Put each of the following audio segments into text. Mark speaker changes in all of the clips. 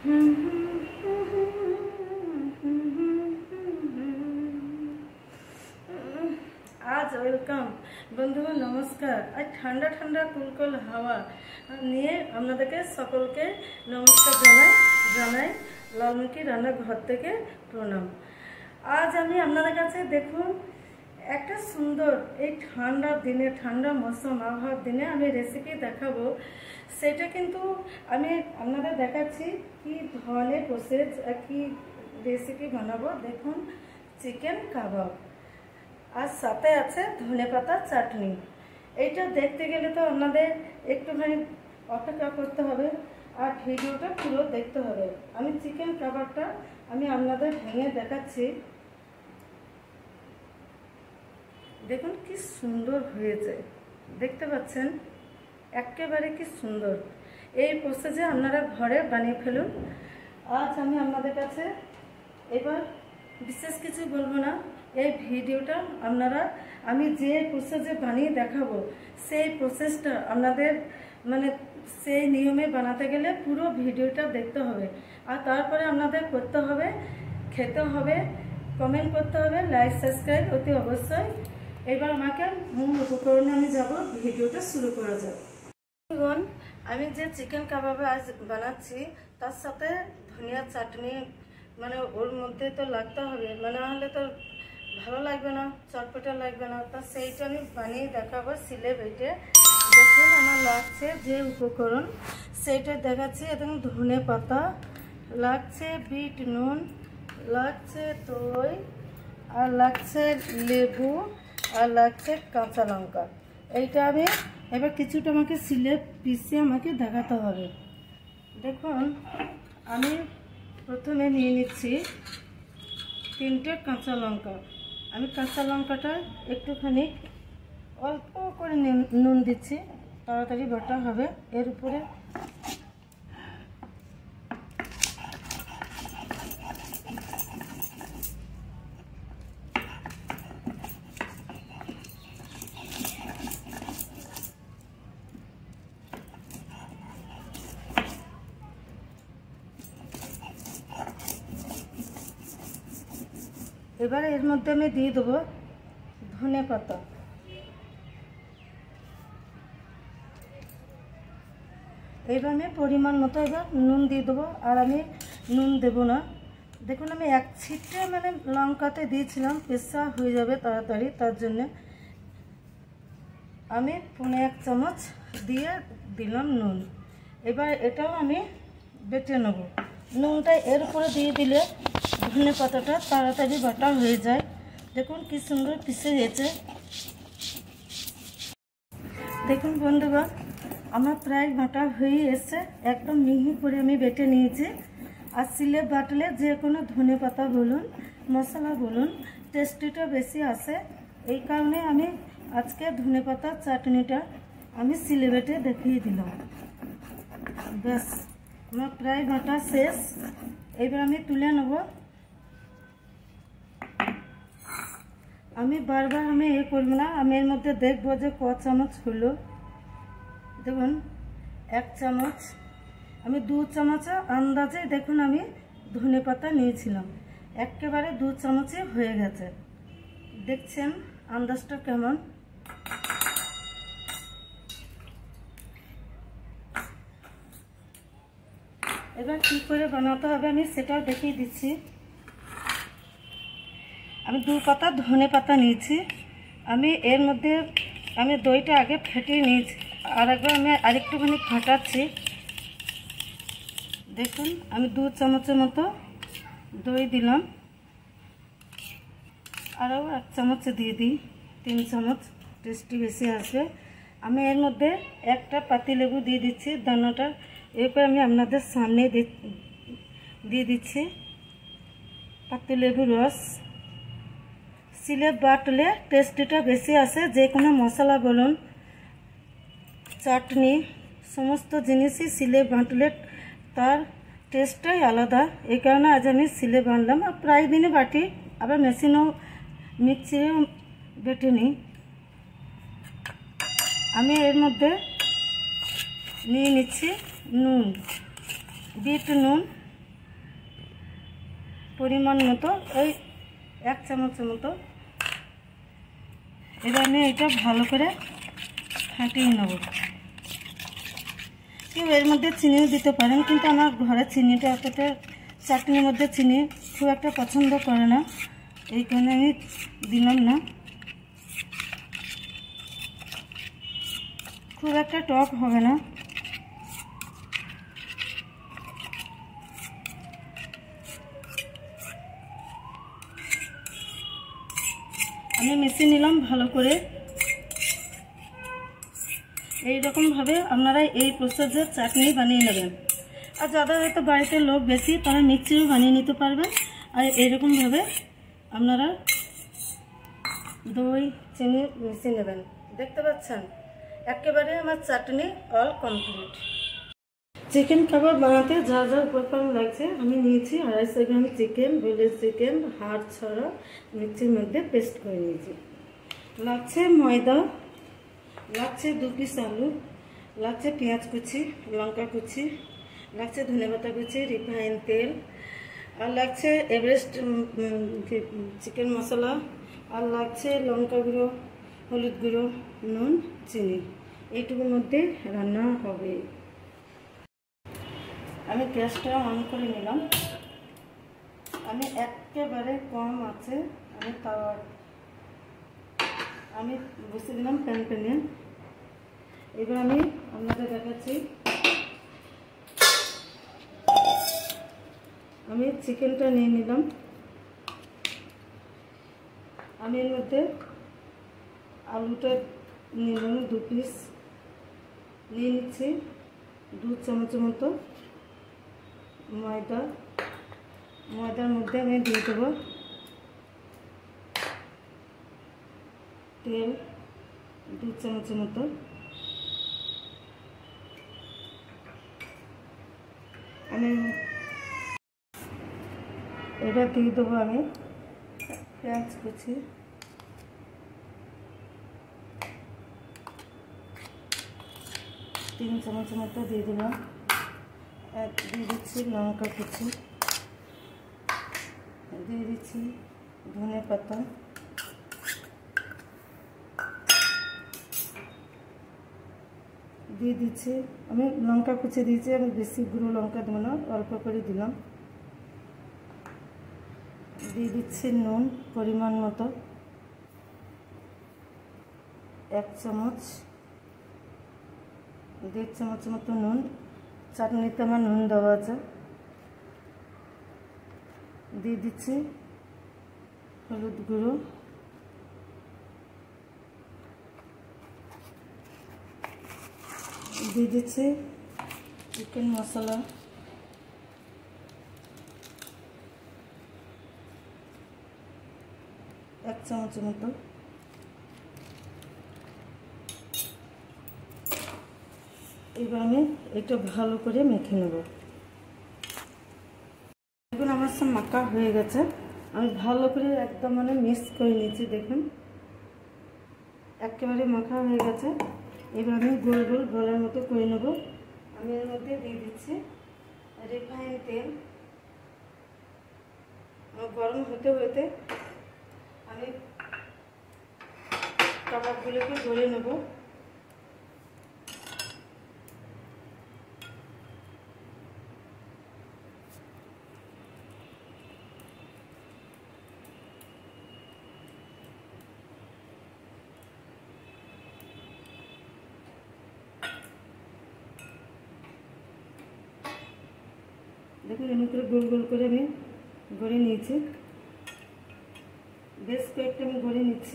Speaker 1: आज वेलकम बंधुगण नमस्कार। आज ठंडा ठंडा कुलकुल हावा निये आपनादेरके सकलके नमस्कार जानाई लालमुखी रान्ना घर थेके प्रणाम। आज आमी आपनादेर काछे देखुन একটা সুন্দর এই ঠান্ডার দিনে ঠান্ডা মৌসুম আবহাওয়ার দিনে আমি রেসিপি দেখাবো। সেটা কিন্তু আমি আপনাদের দেখাচ্ছি কি ধরনের প্রসেস কি রেসিপি বানাবো। দেখুন চিকেন কাবাব আর সাথে আছে ধনেপাতা চাটনি। এইটা দেখতে গেলে তো আপনাদের একটুখানি অপেক্ষা করতে হবে আর ভিডিওটা পুরো দেখতে হবে। আমি চিকেন কাবাবটা আমি আপনাদের ভেঙে দেখাচ্ছি। দেখুন কি সুন্দর হয়েছে, দেখতে পাচ্ছেন একেবারে কি সুন্দর। এই প্রসেসে আপনারা ঘরে বানিয়ে ফেলুন। আজ আমি আপনাদের কাছে এবার বিশেষ কিছু বলবো না, এই ভিডিওটা আপনারা আমি যে প্রসেসে বানিয়ে দেখাবো সেই প্রসেসটা আপনাদের মানে সেই নিয়মে বানাতে গেলে পুরো ভিডিওটা দেখতে হবে। আর তারপরে আপনাদের করতে হবে, খেতে হবে, কমেন্ট করতে হবে, লাইক সাবস্ক্রাইব অতি অবশ্যই। এবার আমাকে মূল উপকরণে আমি যাব, ভিডিওটা শুরু করা যাক। আমি যে চিকেন কাবাব আজ বানাচ্ছি তার সাথে ধনিয়া চাটনি মানে ওর মধ্যে তো লাগতে হবে, মানে নাহলে তো ভালো লাগবে না, চটপটা লাগবে না। তা সেইটা আমি বানিয়ে দেখাবো সিলে বেটে। দেখুন আমার লাগছে যে উপকরণ সেইটা দেখাচ্ছি। একদম ধনে পাতা লাগছে, বিট নুন লাগছে, দই আর লাগছে লেবু আর লাগছে কাঁচা লঙ্কা। এইটা আমি এবার কিছুটা আমাকে সিলে পিষে আমাকে দেখাতে হবে। দেখুন আমি প্রথমে নিয়ে নিচ্ছি 3টে কাঁচা লঙ্কা। আমি কাঁচা লঙ্কাটা একটুখানি অল্প করে নুন দিচ্ছি, তাড়াতাড়ি বাটা হবে। এর উপরে এবারে এর মধ্যে আমি দিয়ে দেবো ধনে পাতা। এবার আমি পরিমাণ মতো এবার নুন দিয়ে দেবো, আর আমি নুন দেব না। দেখুন আমি এক ছিটে মানে লঙ্কাতে দিয়েছিলাম, পেশা হয়ে যাবে তাড়াতাড়ি, তার জন্যে আমি 1.5 চামচ দিয়ে দিলাম নুন। এবার এটাও আমি বেটে নেব। নুনটা এর উপরে দিয়ে দিলে ধনে পাতাটা তাড়াতাড়ি বাটা হয়ে যায়। দেখুন কি সুন্দর পিষে গেছে। দেখুন বন্ধুগণ আমার প্রায় বাটা হয়ে এসছে, একদম মিহি করে আমি বেটে নিয়েছি। আর সিলে বাটলে যে কোনো ধনে পাতা বলুন মশলা বলুন টেস্টিটা বেশি আসে। এই কারণে আমি আজকে ধনে পাতার চাটনিটা আমি সিলে বেটে দেখিয়ে দিলাম। ব্যাস আমার প্রায় বাটা শেষ। এবার আমি তুলে নেব। আমি বারবার আমি এ করব না, আমি এর মধ্যে দেখব যে ক চামচ হলো। দেখুন 1 চামচ, আমি 2 চামচ আন্দাজে দেখুন আমি ধনে পাতা নিয়েছিলাম, একেবারে 2 চামচে হয়ে গেছে। দেখছেন আন্দাজটা কেমন। এবার কী করে বানাতে হবে আমি সেটাও দেখিয়ে দিচ্ছি। আমি 2 পাতা ধনে পাতা নিয়েছি। আমি এর মধ্যে আমি দইটা আগে ফেটিয়ে নিয়েছি, আর একবার আমি আরেকটুখানি ফাটাচ্ছি। দেখুন আমি 2 চামচের মতো দই দিলাম, আরও 1 চামচ দিয়ে দিই, 3 চামচ, টেস্টি বেশি আসবে। আমি এর মধ্যে একটা পাতিলেবু দিয়ে দিচ্ছি দানাটা। এরপর আমি আপনাদের সামনে দিয়ে দিচ্ছি পাতিলেবুর রস। সিলে বাটলে টেস্টিটা বেশি আসে, যে কোনো মশলা বলুন চাটনি সমস্ত জিনিসই সিলে বাটলে তার টেস্টটাই আলাদা। এই কারণে আজ আমি সিলে বাটলাম। আর প্রায় দিনে বাটি, আবার মেশিনও মিক্সিরেও বেটে নিই। আমি এর মধ্যে নিয়ে নিচ্ছি নুন, বিট নুন পরিমাণ মতো, ওই 1 চামচের মতো। এবার আমি এটা ভালো করে ফাটিয়ে নেব। কেউ এর মধ্যে চিনিও দিতে পারেন, কিন্তু আমার ঘরে চিনিটা এতটা, চাটনির মধ্যে চিনি খুব একটা পছন্দ করে না, এই কারণে আমি দিলাম না। খুব একটা টক হবে না। আমি মিশিয়ে নিলাম ভালো করে। এইরকমভাবে আপনারা এই প্রসেসে চাটনি বানিয়ে নেবেন। আর যাদের হয়তো বাড়িতে লোক বেশি, তারা মিক্সিও বানিয়ে নিতে পারবেন। আর এইরকমভাবে আপনারা দই চিনি মিশিয়ে নেবেন। দেখতে পাচ্ছেন একেবারে আমার চাটনি অল কমপ্লিট। চিকেন কাবাব বানাতে যা যা উপকরণ লাগছে আমি নিয়েছি 250 গ্রাম চিকেন, ব্রয়লার চিকেন, হাড় ছাড়া, মিক্সির মধ্যে পেস্ট করে নিয়েছি। লাগছে ময়দা, লাগছে 2 পিস আলু, লাগছে পেঁয়াজ কুচি, লঙ্কা কুচি, লাগছে ধনেপাতা কুচি, রিফাইন তেল, আর লাগছে এভারেস্ট চিকেন মশলা, আর লাগছে লঙ্কা গুঁড়ো, হলুদ গুঁড়ো, নুন, চিনি। এইটুকুর মধ্যে রান্না হবে। আমি গ্যাসটা অন করে নিলাম। আমি একেবারে কম আছে আমি বসিয়ে দিলাম প্যানে। এবার আমি আপনাদের দেখাচ্ছি। আমি চিকেনটা নিয়ে নিলাম। আমি এর মধ্যে আলুটা নিয়ে নিলাম 2 পিস নিয়ে নিচ্ছি। 2 চামচের মতো ময়দার মধ্যে আমি দিয়ে দেবো তেল 2 চামচের মতো। আমি এবার দিয়ে দেবো আমি পেঁয়াজ কুচি, 3 চামচের মতো দিয়ে দিলাম। দিয়ে দিচ্ছি লঙ্কা কুচি, দিয়ে দিচ্ছি ধনে পাতা, দিয়ে দিচ্ছি, আমি লঙ্কা কুচি দিয়েছি, আমি বেশি গুঁড়ো লঙ্কা দেবো না, অল্প করে দিলাম। দিয়ে দিচ্ছি নুন পরিমাণ মতো, 1 চামচ, 1.5 চামচের মতো নুন। চাটনিতে আমার নুন দেওয়া আছে। দিয়ে দিচ্ছি হলুদ গুঁড়ো, দিয়ে দিচ্ছি চিকেন মশলা, 1 চামচের মতো। এবার আমি এটা ভালো করে মেখে নেব। এখন আমার সব মাখা হয়ে গেছে। আমি ভালো করে একদম মিক্স করে নিয়েছি। দেখুন একেবারে মাখা হয়ে গেছে। এবার আমি গোল গোল বলার মতো করে নেব। আমি এর মধ্যে দিয়ে দিচ্ছি রিফাইন তেল। গরম হতে হতে আমি কাবাবগুলোকে গড়ে নেব। দেখুন এমন করে গোল গোল করে আমি গড়ে নিয়েছি। বেশ কয়েকটা আমি গড়ে নিচ্ছি।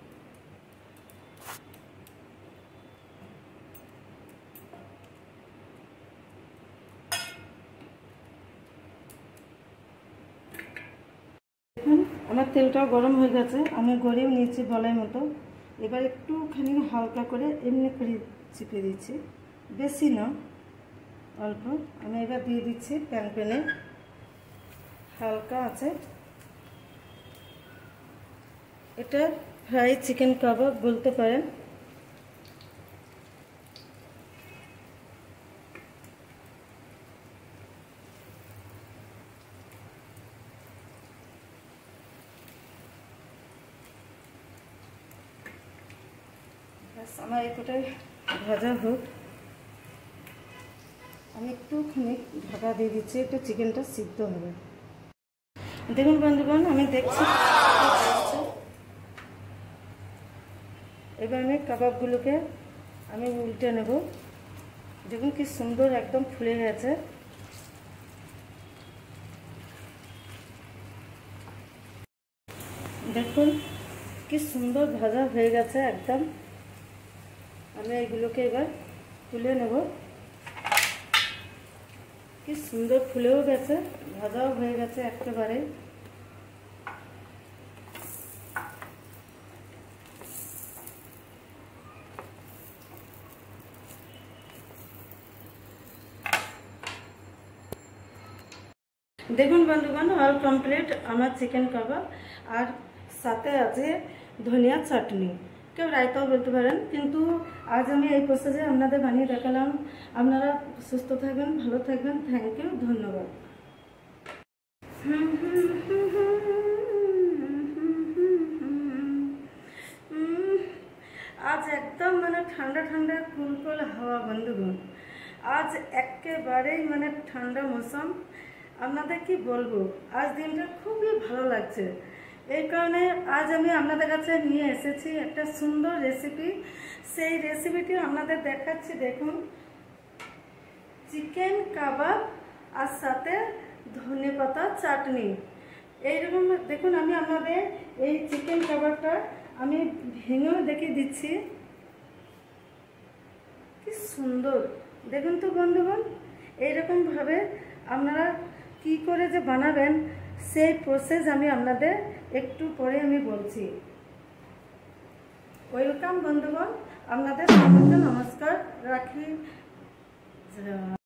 Speaker 1: দেখুন আমার তেলটাও গরম হয়ে গেছে, আমি গড়েও নিয়েছি বলের মতো। এবার একটুখানি হালকা করে এমনি করে চিপে দিচ্ছি, বেশি না অল্প। আমি এবার দিয়ে দিচ্ছি প্যানে হালকা আছে। এটা ফ্রাই চিকেন কাবাব বলতে পারেন। ব্যাস আমার এতটাই ভাজা হোক, আমি একটুখানি ঢাকা দিয়ে দিচ্ছি, একটু চিকেনটা সিদ্ধ হবে। দেখুন বন্ধুগণ, আমি দেখছি এবার আমি কাবাবগুলোকে আমি উল্টে নেব। দেখুন কি সুন্দর একদম ফুলে গেছে। দেখুন কি সুন্দর ভাজা হয়ে গেছে একদম। আমি এগুলোকে এবার তুলে নেব। কি সুন্দর ফুলেও গেছে, ভাজাও হয়ে গেছে একেবারে। দেখুন বন্ধুগণ, অল কমপ্লিট আমার চিকেন কাবাব। আর সাথে আছে ধনিয়া চাটনি, কেউ রায়তাও বলতে পারেন, কিন্তু আজ আমি এই প্রসেসে আপনাদের বানিয়ে দেখালাম। আপনারা সুস্থ থাকবেন, ভালো থাকবেন। থ্যাংক ইউ, ধন্যবাদ। আজ একদম মানে ঠান্ডা ঠান্ডা কুলকুল হাওয়া বন্ধুগণ। আজ একেবারেই মানে ঠান্ডা মৌসুম। আপনাদের কি বলবো, আজ দিনটা খুবই ভালো লাগছে। এই কারণে আজ আমি আপনাদের কাছে নিয়ে এসেছি একটা সুন্দর রেসিপি। সেই রেসিপিটি আপনাদের দেখাচ্ছি। দেখুন, চিকেন কাবাব আর সাথে ধনেপাতা চাটনি। এইরকম দেখুন, আমি আপনাদের এই চিকেন কাবাবটা আমি ভেঙেও দেখিয়ে দিচ্ছি। কি সুন্দর দেখুন তো বন্ধুগণ। এইরকমভাবে আপনারা কি করে যে বানাবেন সেই প্রসেস আমি আপনাদের একটু পরে আমি বলছি। ওয়েলকাম বন্ধুগণ, আপনাদের সকলকে নমস্কার রাখি।